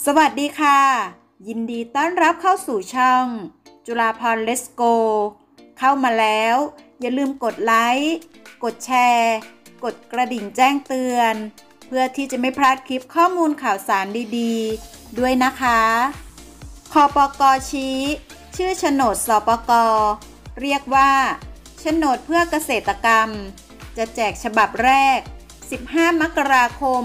สวัสดีค่ะยินดีต้อนรับเข้าสู่ช่องจุฬาภรณ์เลสโกเข้ามาแล้วอย่าลืมกดไลค์กดแชร์กดกระดิ่งแจ้งเตือนเพื่อที่จะไม่พลาดคลิปข้อมูลข่าวสารดีๆด้วยนะคะคปก.ชี้ชื่อโฉนดสปก.เรียกว่าโฉนดเพื่อเกษตรกรรมจะแจกฉบับแรก15 มกราคม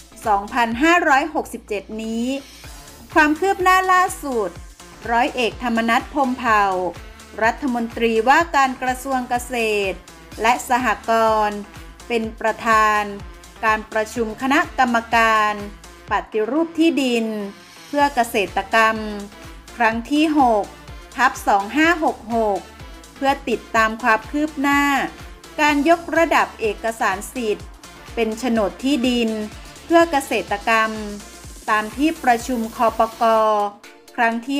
2567 นี้ความคืบหน้าล่าสุดร้อยเอกธรรมนัส พรหมเผ่ารัฐมนตรีว่าการกระทรวงเกษตรและสหกรณ์เป็นประธานการประชุมคณะกรรมการปฏิรูปที่ดินเพื่อเกษตรกรรมครั้งที่ 6/2566 เพื่อติดตามความคืบหน้าการยกระดับเอกสารสิทธิ์เป็นโฉนดที่ดินเพื่อเกษตรกรรมตามที่ประชุมคปก.ครั้งที่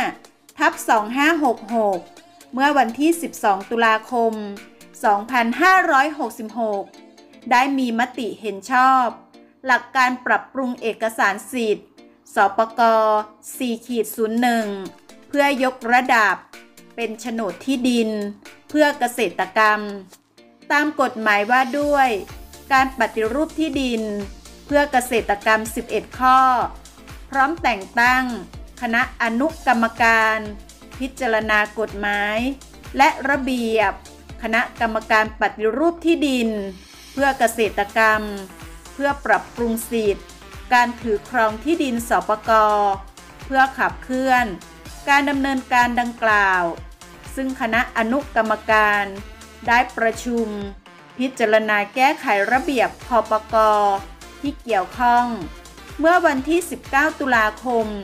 5/2566 เมื่อวันที่ 12 ตุลาคม 2566 ได้มีมติเห็นชอบหลักการปรับปรุงเอกสารสิทธิ์สปก. 4/01 เพื่อยกระดับเป็นโฉนดที่ดินเพื่อเกษตรกรรมตามกฎหมายว่าด้วยการปฏิรูปที่ดินเพื่อเกษตรกรรม 11 ข้อพร้อมแต่งตั้งคณะอนุกรรมการพิจารณากฎหมายและระเบียบคณะกรรมการปฏิรูปที่ดินเพื่อเกษตรกรรมเพื่อปรับปรุงสิทธิการถือครองที่ดินสปก.เพื่อขับเคลื่อนการดำเนินการดังกล่าวซึ่งคณะอนุกรรมการได้ประชุมพิจารณาแก้ไขระเบียบคปก.ที่เกี่ยวข้องเมื่อวันที่ 19 ตุลาคม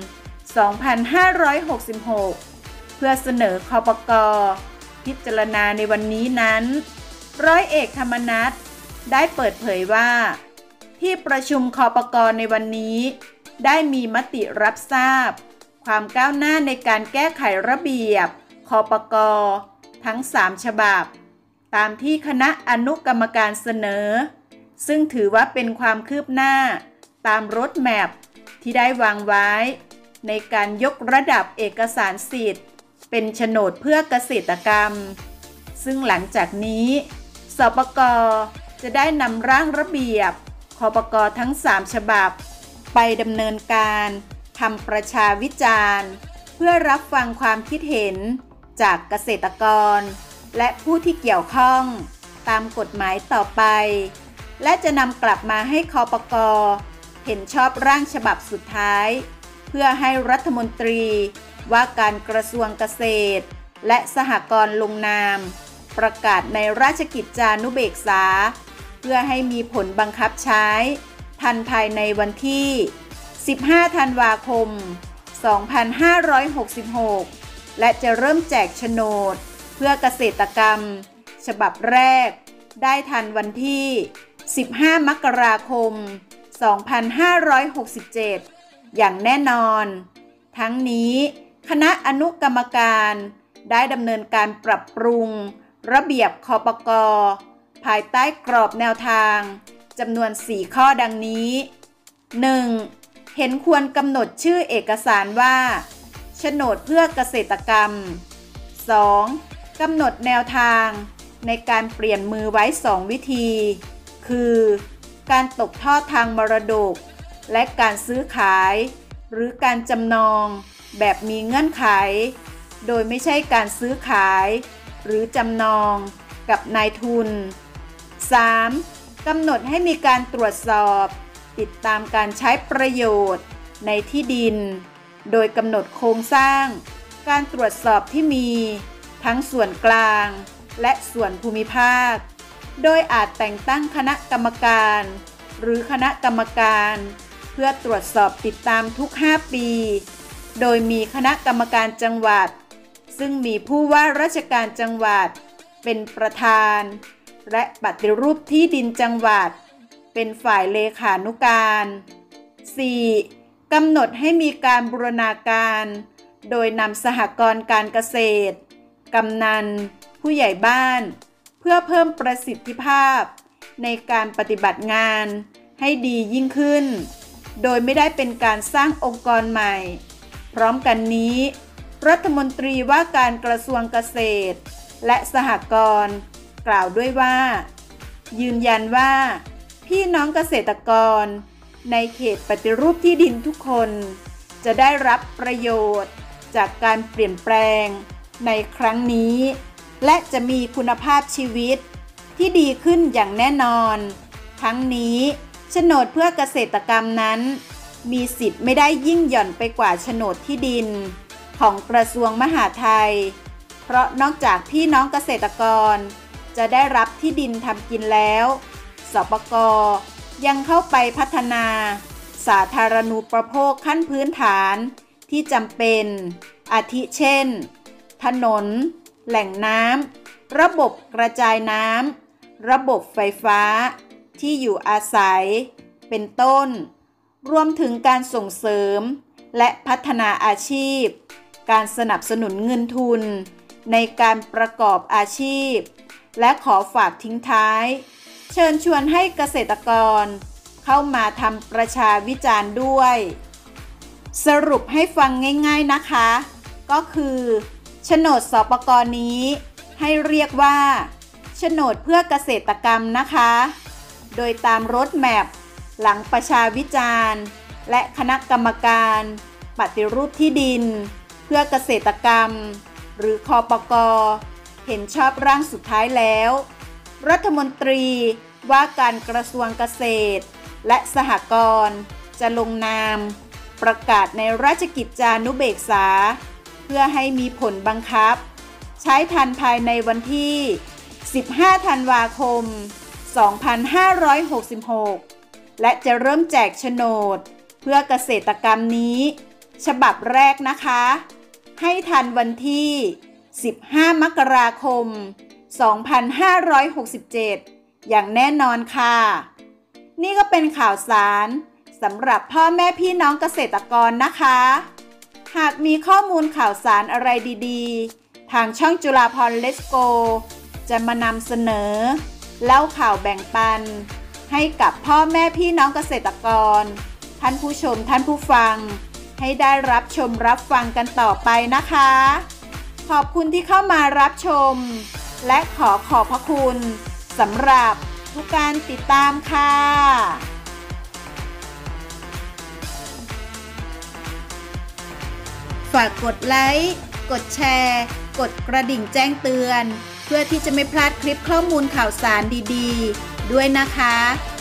2566 เพื่อเสนอคปก.พิจารณาในวันนี้นั้นร้อยเอกธรรมนัสได้เปิดเผยว่าที่ประชุมคปก.ในวันนี้ได้มีมติรับทราบความก้าวหน้าในการแก้ไขระเบียบคปก.ทั้ง 3 ฉบับตามที่คณะอนุกรรมการเสนอซึ่งถือว่าเป็นความคืบหน้าตามรถแมพที่ได้วางไว้ในการยกระดับเอกสารสิทธิ์เป็นโฉนดเพื่อเกษตรกรรมซึ่งหลังจากนี้สปก.จะได้นำร่างระเบียบคปก.ทั้ง 3 ฉบับไปดำเนินการทำประชาวิจารณ์เพื่อรับฟังความคิดเห็นจากเกษตรกรและผู้ที่เกี่ยวข้องตามกฎหมายต่อไปและจะนำกลับมาให้คปก.เห็นชอบร่างฉบับสุดท้ายเพื่อให้รัฐมนตรีว่าการกระทรวงเกษตรและสหกรณ์ลงนามประกาศในราชกิจจานุเบกษาเพื่อให้มีผลบังคับใช้ทันภายในวันที่ 15 ธันวาคม 2566 และจะเริ่มแจกโฉนดเพื่อเกษตรกรรมฉบับแรกได้ทันวันที่ 15 มกราคม 2567 อย่างแน่นอนทั้งนี้คณะอนุกรรมการได้ดำเนินการปรับปรุงระเบียบคปก.ภายใต้กรอบแนวทางจำนวน 4 ข้อดังนี้ 1. เห็นควรกำหนดชื่อเอกสารว่าโฉนดเพื่อเกษตรกรรม 2. กำหนดแนวทางในการเปลี่ยนมือไว้ 2 วิธีคือการตกทอดทางมรดกและการซื้อขายหรือการจำนองแบบมีเงื่อนไขโดยไม่ใช่การซื้อขายหรือจำนองกับนายทุน 3. กำหนดให้มีการตรวจสอบติดตามการใช้ประโยชน์ในที่ดินโดยกำหนดโครงสร้างการตรวจสอบที่มีทั้งส่วนกลางและส่วนภูมิภาคโดยอาจแต่งตั้งคณะกรรมการหรือคณะกรรมการเพื่อตรวจสอบติดตามทุก 5 ปีโดยมีคณะกรรมการจังหวัดซึ่งมีผู้ว่าราชการจังหวัดเป็นประธานและปฏิรูปที่ดินจังหวัดเป็นฝ่ายเลขานุการ 4. กำหนดให้มีการบูรณาการโดยนำสหกรณ์การเกษตรกำนันผู้ใหญ่บ้านเพื่อเพิ่มประสิทธิภาพในการปฏิบัติงานให้ดียิ่งขึ้นโดยไม่ได้เป็นการสร้างองค์กรใหม่พร้อมกันนี้รัฐมนตรีว่าการกระทรวงเกษตรและสหกรณ์กล่าวด้วยว่ายืนยันว่าพี่น้องเกษตรกรในเขตปฏิรูปที่ดินทุกคนจะได้รับประโยชน์จากการเปลี่ยนแปลงในครั้งนี้และจะมีคุณภาพชีวิตที่ดีขึ้นอย่างแน่นอนทั้งนี้โฉนดเพื่อเกษตรกรรมนั้นมีสิทธิ์ไม่ได้ยิ่งหย่อนไปกว่าโฉนดที่ดินของกระทรวงมหาดไทยเพราะนอกจากพี่น้องเกษตรกรจะได้รับที่ดินทำกินแล้วสปก.ยังเข้าไปพัฒนาสาธารณูปโภคขั้นพื้นฐานที่จำเป็นอาทิเช่นถนนแหล่งน้ำระบบกระจายน้ำระบบไฟฟ้าที่อยู่อาศัยเป็นต้นรวมถึงการส่งเสริมและพัฒนาอาชีพการสนับสนุนเงินทุนในการประกอบอาชีพและขอฝากทิ้งท้ายเชิญชวนให้เกษตรกรเข้ามาทำประชาวิจารณ์ด้วยสรุปให้ฟังง่ายๆนะคะก็คือโฉนดสปก.นี้ให้เรียกว่าโฉนดเพื่อเกษตรกรรมนะคะโดยตามรถแมพหลังประชาวิจารณ์และคณะกรรมการปฏิรูปที่ดินเพื่อเกษตรกรรมหรือคปก.เห็นชอบร่างสุดท้ายแล้วรัฐมนตรีว่าการกระทรวงเกษตรและสหกรณ์จะลงนามประกาศในราชกิจจานุเบกษาเพื่อให้มีผลบังคับใช้ทันภายในวันที่15 ธันวาคม 2566 และจะเริ่มแจกโฉนดเพื่อเกษตรกรรมนี้ฉบับแรกนะคะให้ทันวันที่15 มกราคม 2567 อย่างแน่นอนค่ะนี่ก็เป็นข่าวสารสำหรับพ่อแม่พี่น้องเกษตรกรนะคะหากมีข้อมูลข่าวสารอะไรดีๆทางช่องจุฬาภรณ์เลสโกจะมานำเสนอเล่าข่าวแบ่งปันให้กับพ่อแม่พี่น้องเกษตรกรท่านผู้ชมท่านผู้ฟังให้ได้รับชมรับฟังกันต่อไปนะคะขอบคุณที่เข้ามารับชมและขอบพระคุณสำหรับทุกการติดตามค่ะฝากกดไลค์กดแชร์กดกระดิ่งแจ้งเตือนเพื่อที่จะไม่พลาดคลิปข้อมูลข่าวสารดีๆด้วยนะคะ